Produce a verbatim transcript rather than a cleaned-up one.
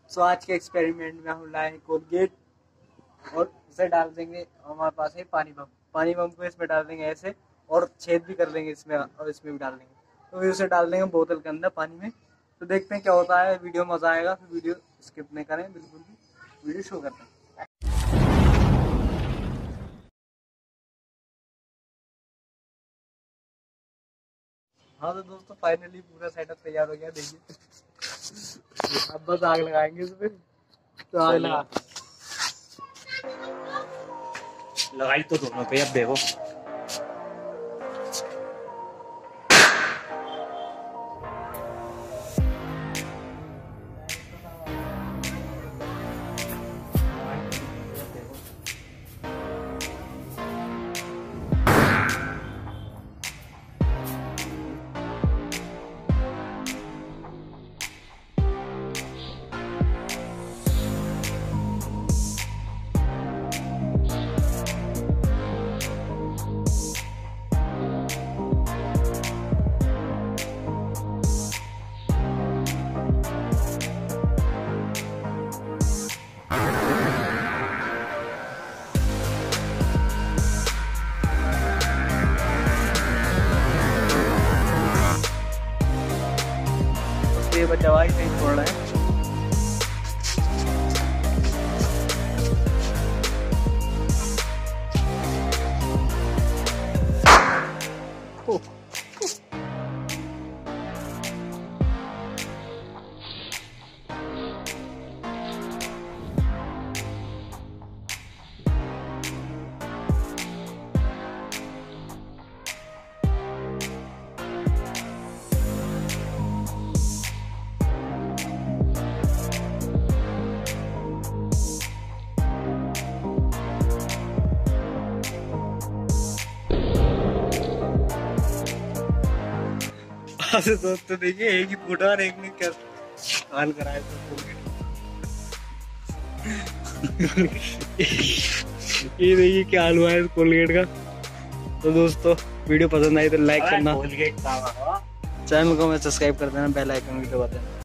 सो आज के एक्सपेरिमेंट में हम लाए कोलगेट और इसे डाल देंगे। हमारे पास है पानी बम। पानी बम को इसमें डाल देंगे ऐसे और छेद भी कर देंगे इसमें और इसमें भी डाल देंगे। तो फिर उसे डाल देंगे बोतल के अंदर पानी में। तो देखते हैं क्या होता है। वीडियो मजा आएगा, फिर वीडियो स्किप नहीं करें बिल्कुल भी, वीडियो शो करते हैं। हाँ तो दोस्तों फाइनली पूरा सेटअप तैयार हो गया। देखिए अब बस आग लगाएंगे इसमें। तो आग लगा लगाई तो दोनों पे, अब देखो ये बच्चा भाई नहीं छोड़ रहा है। तो दोस्तों देखिए एक ही फूटा और एक ने क्या हाल कराया ये देखिए क्या हाल हुआ है कोलगेट का। तो दोस्तों वीडियो पसंद आई तो लाइक करना, कोलगेट का चैनल को मैं सब्सक्राइब कर देना, बेल आइकन भी दबा देना।